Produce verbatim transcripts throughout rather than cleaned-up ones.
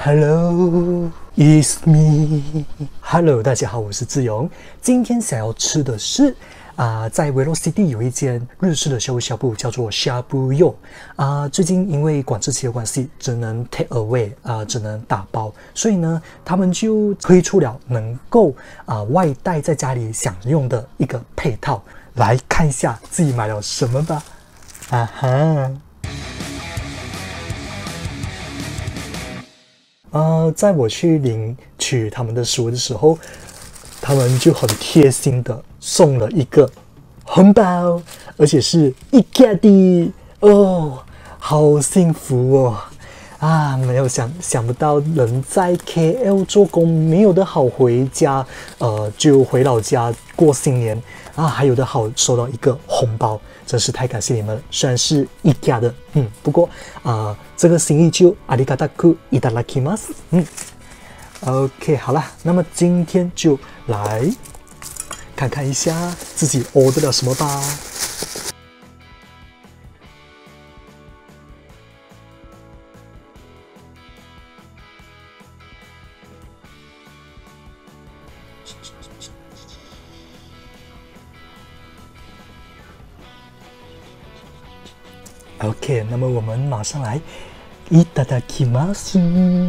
Hello, it's me. Hello， 大家好，我是志勇。今天想要吃的是啊、呃，在 Velocity 有一间日式的呷哺呷哺，叫做呷哺肉啊。最近因为管制期的关系，只能 take away 啊、呃，只能打包，所以呢，他们就推出了能够啊、呃、外带在家里享用的一个配套。来看一下自己买了什么吧。啊哈。呃，在我去领取他们的食物的时候，他们就很贴心的送了一个红包，而且是一家的哦，好幸福哦！啊，没有想想不到人在 K L 做工没有的好回家，呃，就回老家过新年啊，还有的好收到一个红包，真是太感谢你们了。虽然是一家的，嗯，不过啊、呃，这个心意就ありがたくいただきます。嗯 ，OK， 好啦，那么今天就来看看一下自己 order 了什么吧。OK， 那么我们马上来いただきます。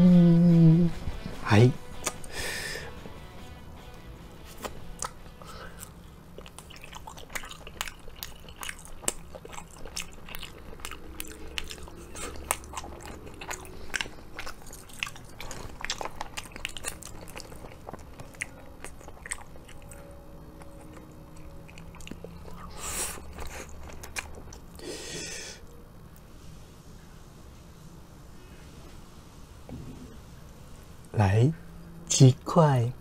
はい。来，鸡块。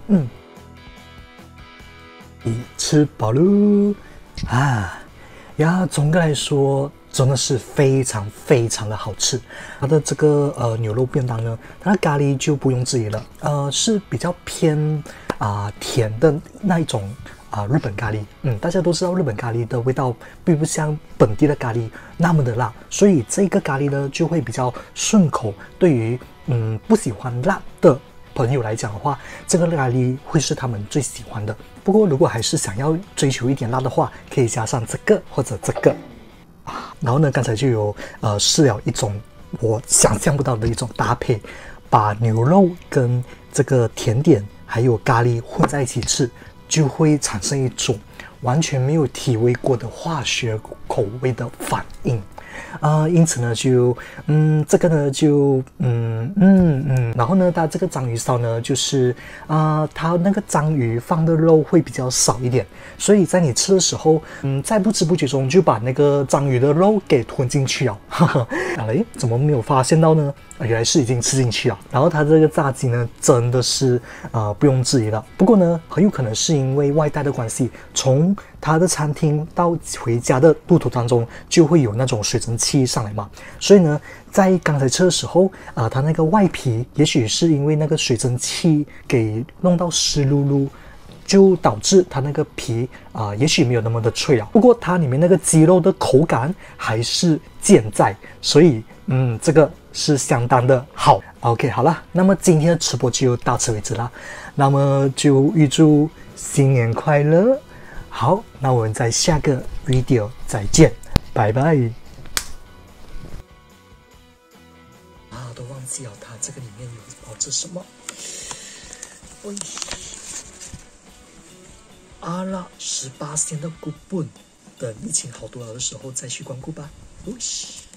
嗯，吃饱喽啊呀！总的来说，真的是非常非常的好吃。它的这个呃牛肉便当呢，它的咖喱就不用质疑了，呃是比较偏啊、呃、甜的那一种啊、呃、日本咖喱。嗯，大家都知道日本咖喱的味道并不像本地的咖喱那么的辣，所以这个咖喱呢就会比较顺口。对于嗯不喜欢辣的朋友来讲的话，这个咖喱会是他们最喜欢的。不过如果还是想要追求一点辣的话，可以加上这个或者这个。然后呢，刚才就有呃试了一种我想象不到的一种搭配，把牛肉跟这个甜点还有咖喱混在一起吃，就会产生一种完全没有体味过的化学口味的反应。啊、呃，因此呢，就嗯，这个呢，就嗯嗯嗯，然后呢，它这个章鱼烧呢，就是啊、呃，它那个章鱼放的肉会比较少一点，所以在你吃的时候，嗯，在不知不觉中就把那个章鱼的肉给吞进去了，哈哈，哎，怎么没有发现到呢？原来是已经吃进去了。然后它这个炸鸡呢，真的是呃不用质疑了。不过呢，很有可能是因为外带的关系，从它的餐厅到回家的路途当中，就会有那种水蒸气上来嘛。所以呢，在刚才吃的时候，啊、呃，它那个外皮也许是因为那个水蒸气给弄到湿漉漉，就导致它那个皮啊、呃，也许没有那么的脆了。不过它里面那个鸡肉的口感还是健在，所以嗯，这个是相当的好。OK， 好了，那么今天的直播就到此为止啦。那么就预祝新年快乐。好，那我们在下个 video 再见，拜拜。啊，都忘记了它这个里面有包着什么。喂，阿拉十八仙的股本，等疫情好多了的时候再去光顾吧。喂。